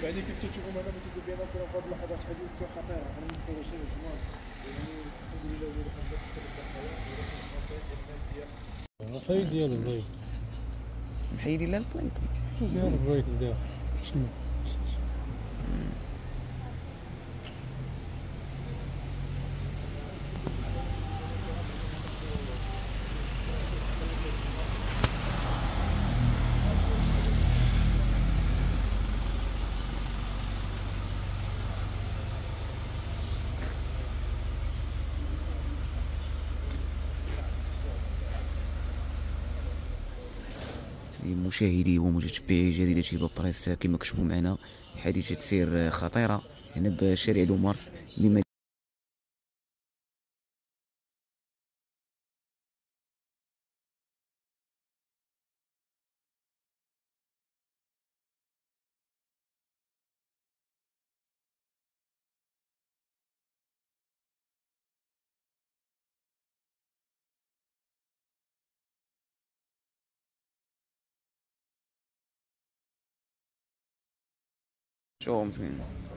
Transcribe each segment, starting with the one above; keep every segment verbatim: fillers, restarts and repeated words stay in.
يعني كيف تشوفوا معنا متزبينا كنا في هذه اللحظات حديث خطيره على مستوى شباب الناس، يعني الحمد لله هو الحمد لله في الحياه ولكن الخسائر الماديه. الحي ديال البريك محيدين لها البلايص ديال البريك ديال شنو مشاهدي ومتتبعي جريدة هبة بريس، كما كتشوفوا معنا حادثة سير خطيرة هنا بشارع دو مارس بمدينة شو فين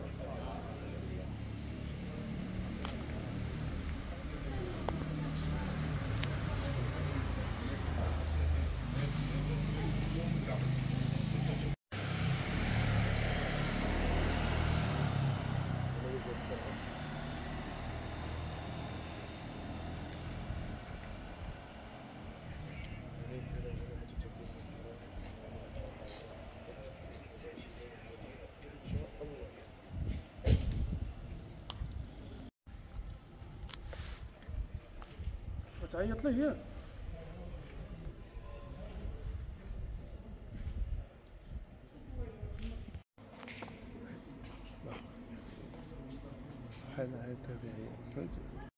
تعيط ليه ياك؟ حنا هاي تابعي